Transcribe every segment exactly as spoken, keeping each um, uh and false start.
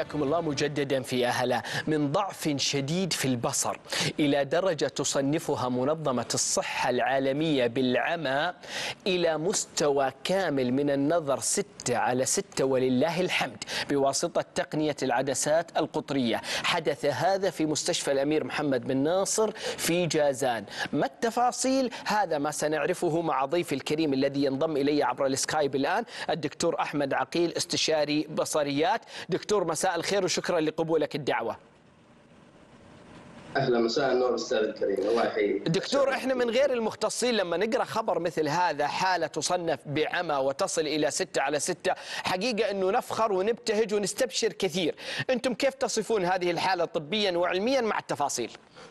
حياكم الله مجددا في أهلا. من ضعف شديد في البصر إلى درجة تصنفها منظمة الصحة العالمية بالعمى إلى مستوى كامل من النظر ستة على ستة ولله الحمد بواسطة تقنية العدسات القطرية. حدث هذا في مستشفى الأمير محمد بن ناصر في جازان. ما التفاصيل؟ هذا ما سنعرفه مع ضيفي الكريم الذي ينضم إلي عبر السكايب الآن، الدكتور أحمد عقيل، استشاري بصريات. دكتور مساء الخير وشكرا لقبولك الدعوة. اهلا، مساء النور استاذ الكريم، الله يحييك. دكتور، احنا من غير المختصين لما نقرا خبر مثل هذا، حاله تصنف بعمى وتصل الى ستة على ستة، حقيقه انه نفخر ونبتهج ونستبشر كثير. انتم كيف تصفون هذه الحاله طبيا وعلميا مع التفاصيل؟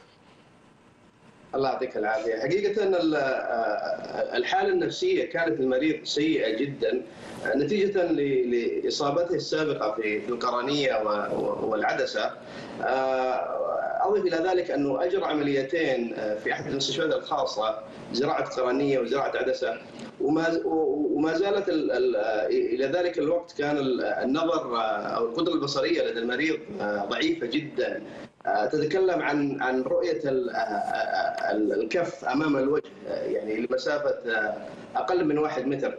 الله يعطيك العافيه. حقيقه الحاله النفسيه كانت المريض سيئه جدا نتيجه لاصابته السابقه في القرنيه والعدسه. أضيف إلى ذلك أنه أجرى عمليتين في أحد المستشفيات الخاصة، زراعة قرنية وزراعة عدسة، وما وما زالت إلى ذلك الوقت كان النظر أو القدرة البصرية لدى المريض ضعيفة جدا. تتكلم عن عن رؤية الكف أمام الوجه، يعني لمسافة أقل من واحد متر.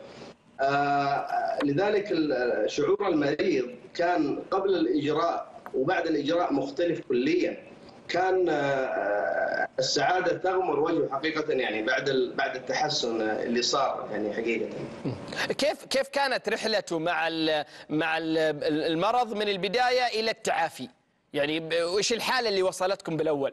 لذلك شعور المريض كان قبل الإجراء وبعد الإجراء مختلف كليا. كان السعادة تغمر وجهه حقيقة، يعني بعد بعد التحسن اللي صار يعني حقيقة. كيف كيف كانت رحلته مع مع المرض من البداية إلى التعافي؟ يعني وش الحالة اللي وصلتكم بالأول؟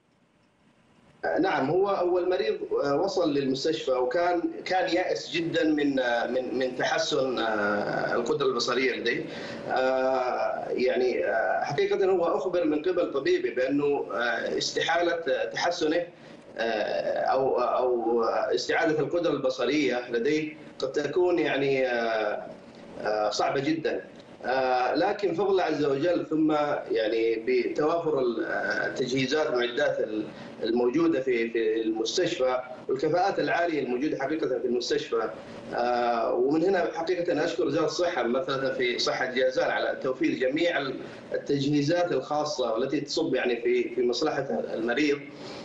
نعم، هو اول مريض وصل للمستشفى وكان كان يائس جدا من من من تحسن القدره البصريه لديه. يعني حقيقه هو اخبر من قبل طبيبه بانه استحاله تحسنه او او استعاده القدره البصريه لديه قد تكون يعني صعبه جدا. لكن فضل الله عز وجل، ثم يعني بتوافر التجهيزات والمعدات الموجوده في في المستشفى والكفاءات العاليه الموجوده حقيقه في المستشفى، ومن هنا حقيقه اشكر وزاره الصحه مثلا في صحه جازان على توفير جميع التجهيزات الخاصه والتي تصب يعني في في مصلحه المريض.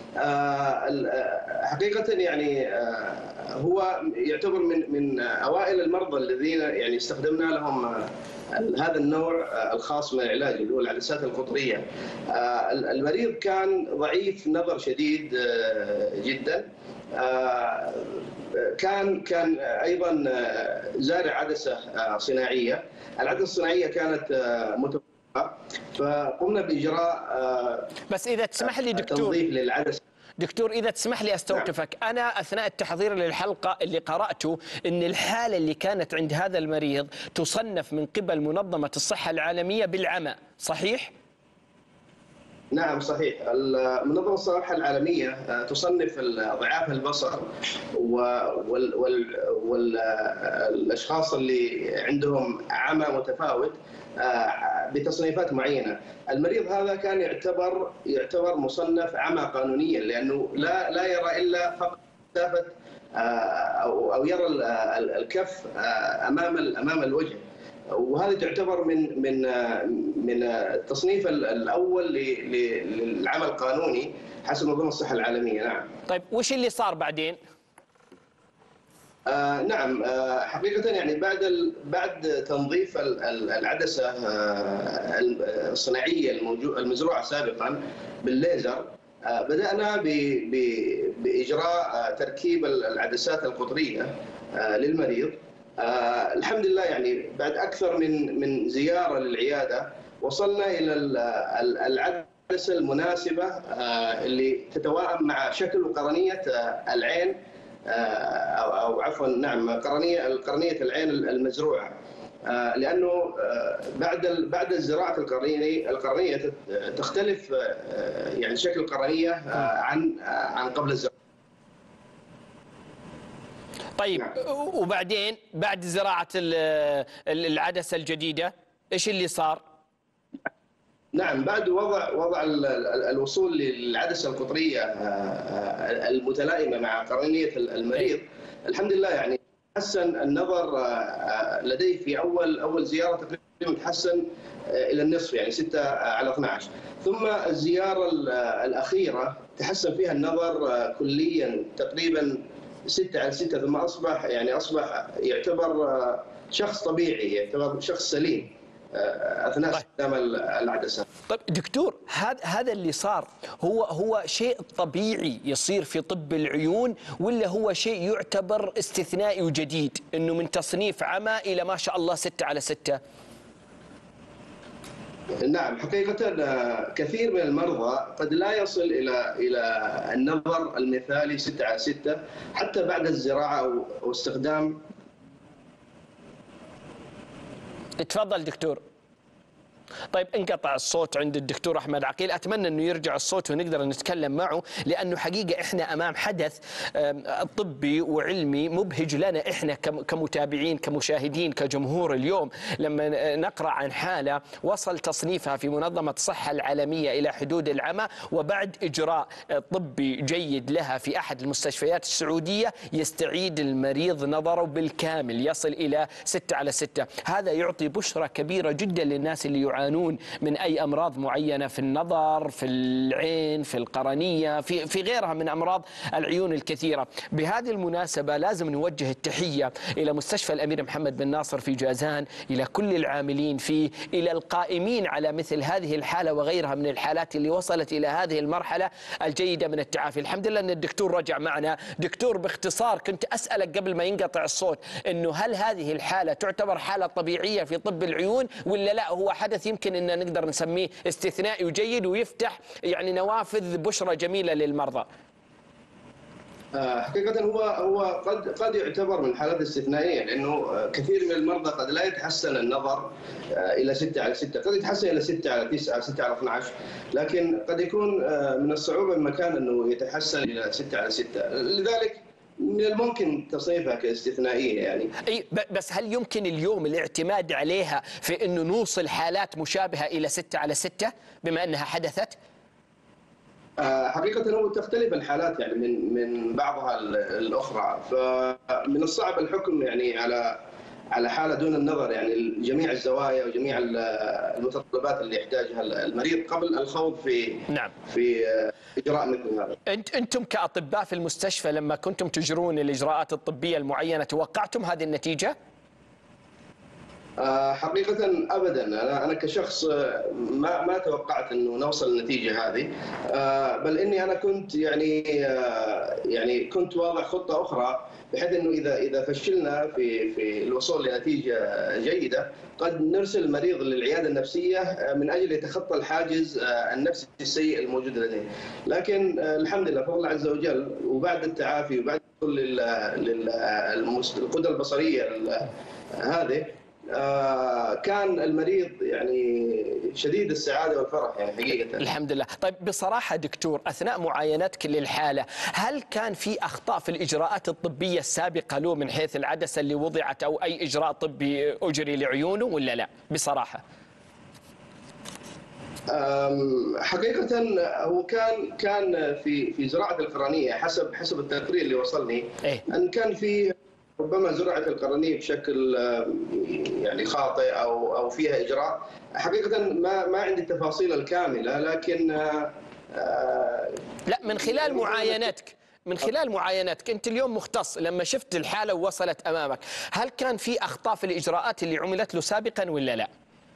حقيقه يعني هو يعتبر من من اوائل المرضى الذين يعني استخدمنا لهم هذا النوع الخاص من العلاج اللي هو العدسات القطريه. المريض كان ضعيف نظر شديد جدا. كان كان ايضا زارع عدسه صناعيه. العدسه الصناعيه كانت متوقفه، فقمنا باجراء بس اذا تسمح لي دكتور تنظيف للعدسه. دكتور، إذا تسمح لي أستوقفك. أنا أثناء التحضير للحلقة اللي قرأته أن الحالة اللي كانت عند هذا المريض تصنف من قبل منظمة الصحة العالمية بالعمى، صحيح؟ نعم صحيح. منظمة الصحة العالمية تصنف ضعاف البصر والأشخاص اللي عندهم عمى متفاوت بتصنيفات معينة. المريض هذا كان يعتبر يعتبر مصنف عمى قانونيا، لأنه لا لا يرى إلا فقط مسافة أو أو يرى الكف أمام أمام الوجه، وهذه تعتبر من من من التصنيف الاول للعمل القانوني حسب منظمه الصحه العالميه. نعم. طيب وش اللي صار بعدين؟ آه نعم، آه حقيقه يعني بعد ال... بعد تنظيف العدسه آه الصناعيه المزروعه سابقا بالليزر، آه بدانا ب... ب... باجراء تركيب العدسات القطريه آه للمريض. آه الحمد لله، يعني بعد أكثر من من زيارة للعيادة وصلنا إلى العدسة المناسبة آه اللي تتوائم مع شكل وقرنية آه العين، آه أو, أو عفوا نعم قرنية القرنية العين المزروعة. آه لأنه آه بعد بعد الزراعة القرنية القرنية تختلف آه يعني شكل القرنية آه عن آه عن قبل الزراعة. طيب نعم. وبعدين بعد زراعة العدسة الجديدة ايش اللي صار؟ نعم، بعد وضع وضع الوصول للعدسة القطرية المتلائمة مع قرنية المريض، الحمد لله يعني حسن النظر لديه في اول اول زياره تقريبا تحسن الى النصف يعني ستة على اثني عشر. ثم الزياره الاخيره تحسن فيها النظر كليا تقريبا ستة على ستة، ثم اصبح يعني اصبح يعتبر شخص طبيعي، يعتبر شخص سليم اثناء استخدام العدسه. طيب دكتور، هذا هذا اللي صار هو هو شيء طبيعي يصير في طب العيون، ولا هو شيء يعتبر استثنائي وجديد انه من تصنيف عمى الى ما شاء الله ستة على ستة؟ نعم، حقيقة كثير من المرضى قد لا يصل إلى إلى النظر المثالي ستة على ستة حتى بعد الزراعة أو أو استخدام. تفضل دكتور. طيب انقطع الصوت عند الدكتور أحمد عقيل، أتمنى أنه يرجع الصوت ونقدر نتكلم معه، لأنه حقيقة إحنا أمام حدث طبي وعلمي مبهج لنا إحنا كمتابعين كمشاهدين كجمهور. اليوم لما نقرأ عن حالة وصل تصنيفها في منظمة الصحة العالمية إلى حدود العمى، وبعد إجراء طبي جيد لها في أحد المستشفيات السعودية يستعيد المريض نظره بالكامل، يصل إلى ستة على ستة. هذا يعطي بشرة كبيرة جدا للناس اللي يعانون من أي أمراض معينة في النظر، في العين، في القرنية، في في غيرها من أمراض العيون الكثيرة. بهذه المناسبة لازم نوجه التحية إلى مستشفى الأمير محمد بن ناصر في جازان، إلى كل العاملين فيه، إلى القائمين على مثل هذه الحالة وغيرها من الحالات اللي وصلت إلى هذه المرحلة الجيدة من التعافي. الحمد لله أن الدكتور رجع معنا. دكتور، باختصار كنت أسألك قبل ما ينقطع الصوت إنه هل هذه الحالة تعتبر حالة طبيعية في طب العيون، ولا لا هو حدث يمكن ان نقدر نسميه استثنائي وجيد ويفتح يعني نوافذ بشرة جميلة للمرضى؟ حقيقة هو هو قد قد يعتبر من حالات استثنائية، لأنه كثير من المرضى قد لا يتحسن النظر إلى ستة على ستة، قد يتحسن إلى ستة على تسعة، ستة على اثني عشر، لكن قد يكون من الصعوبة بمكان أنه يتحسن إلى ستة على ستة، لذلك من الممكن تصنيفها كاستثنائية يعني. اي بس هل يمكن اليوم الاعتماد عليها في انه نوصل حالات مشابهة الى ستة على ستة بما انها حدثت؟ حقيقة هو تختلف الحالات يعني من من بعضها الأخرى، فمن الصعب الحكم يعني على على حالة دون النظر يعني جميع الزوايا وجميع المتطلبات اللي يحتاجها المريض قبل الخوض في نعم في إجراء مثل هذا. أنت أنتم كأطباء في المستشفى لما كنتم تجرون الإجراءات الطبية المعينة توقعتم هذه النتيجة؟ حقيقة أبدا، أنا أنا كشخص ما ما توقعت إنه نوصل للنتيجة هذه، بل إني أنا كنت يعني يعني كنت واضع خطة أخرى بحيث إنه إذا إذا فشلنا في في الوصول لنتيجة جيدة قد نرسل المريض للعيادة النفسية من أجل يتخطى الحاجز النفسي السيء الموجود لديه. لكن الحمد لله بفضل الله عز وجل وبعد التعافي وبعد للقدرة البصرية هذه كان المريض يعني شديد السعادة والفرح يعني حقيقة. الحمد لله. طيب بصراحة دكتور، أثناء معاينتك للحالة هل كان في أخطاء في الإجراءات الطبية السابقة له من حيث العدسة اللي وضعت أو أي إجراء طبي أجري لعيونه ولا لا بصراحة؟ حقيقة هو كان كان في في زراعة القرنية حسب حسب التقرير اللي وصلني إيه؟ أن كان في ربما زرعت القرنية بشكل يعني خاطئ او او فيها اجراء. حقيقه ما ما عندي التفاصيل الكامله، لكن لا من خلال معاينتك من خلال معاينتك انت اليوم مختص، لما شفت الحاله ووصلت امامك هل كان في اخطاء في الاجراءات اللي عملت له سابقا ولا لا؟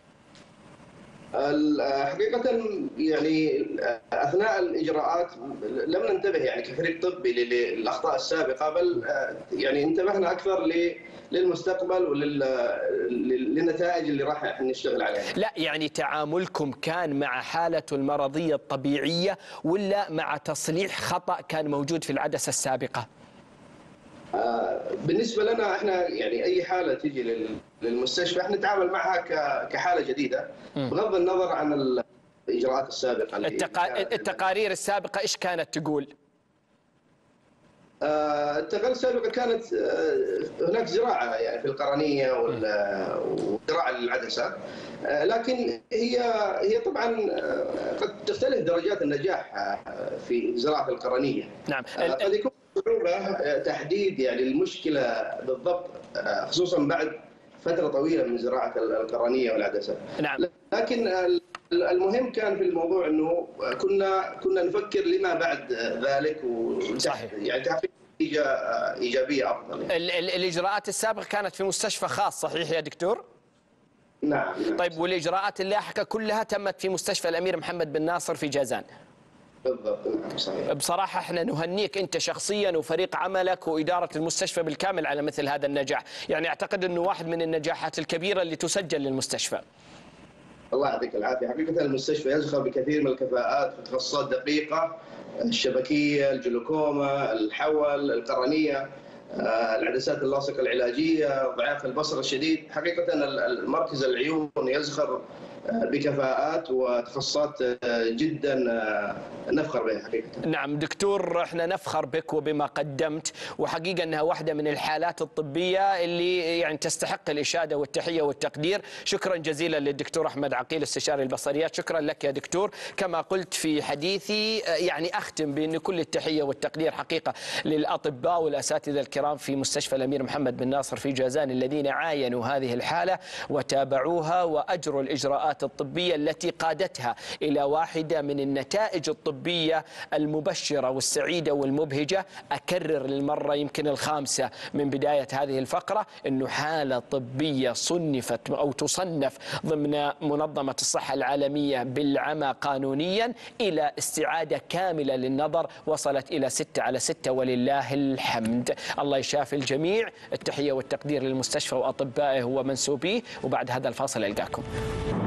حقيقة يعني أثناء الإجراءات لم ننتبه يعني كفريق طبي للأخطاء السابقة، بل يعني انتبهنا أكثر للمستقبل وللنتائج اللي راح نشتغل عليها. لا يعني تعاملكم كان مع حالته المرضية الطبيعية ولا مع تصليح خطأ كان موجود في العدسة السابقة؟ بالنسبة لنا احنا يعني أي حالة تيجي للمستشفى احنا نتعامل معها كحالة جديدة بغض النظر عن الإجراءات السابقة. التقا... التقارير السابقة إيش كانت تقول؟ التقارير السابقة كانت هناك زراعة يعني في القرنية وزراعة للعدسة، لكن هي هي طبعا قد تختلف درجات النجاح في زراعة القرنية. نعم. قد يكون صعوبة تحديد يعني المشكلة بالضبط، خصوصا بعد فتره طويله من زراعه القرنيه والعدسه. نعم. لكن المهم كان في الموضوع انه كنا كنا نفكر لما بعد ذلك، صحيح. يعني تحقيق نتيجه ايجابيه افضل. ال ال الاجراءات السابقه كانت في مستشفى خاص، صحيح يا دكتور؟ نعم, نعم. طيب، والاجراءات اللاحقه كلها تمت في مستشفى الامير محمد بن ناصر في جازان. بالضبط، نعم صحيح. بصراحة احنا نهنيك انت شخصيا وفريق عملك وإدارة المستشفى بالكامل على مثل هذا النجاح، يعني اعتقد انه واحد من النجاحات الكبيرة اللي تسجل للمستشفى. الله يعطيك العافية. حقيقة المستشفى يزخر بكثير من الكفاءات في تخصصات دقيقة، الشبكية، الجلوكوما، الحول، القرنية، العدسات اللاصقة العلاجية، ضعاف البصر الشديد. حقيقة المركز العيون يزخر بكفاءات وتخصصات جدا نفخر بها حقيقة. نعم دكتور، احنا نفخر بك وبما قدمت، وحقيقة انها واحدة من الحالات الطبية اللي يعني تستحق الإشادة والتحية والتقدير. شكرا جزيلا للدكتور أحمد عقيل استشاري البصريات، شكرا لك يا دكتور. كما قلت في حديثي يعني أختم بأن كل التحية والتقدير حقيقة للأطباء والأساتذة الكرام في مستشفى الأمير محمد بن ناصر في جازان الذين عاينوا هذه الحالة وتابعوها وأجروا الإجراءات الطبية التي قادتها إلى واحدة من النتائج الطبية المبشرة والسعيدة والمبهجة. أكرر للمرة يمكن الخامسة من بداية هذه الفقرة أنه حالة طبية صنفت أو تصنف ضمن منظمة الصحة العالمية بالعمى قانونيا إلى استعادة كاملة للنظر، وصلت إلى ستة على ستة ولله الحمد. الله يشافي الجميع. التحية والتقدير للمستشفى وأطبائه ومنسوبيه، وبعد هذا الفاصل ألقاكم.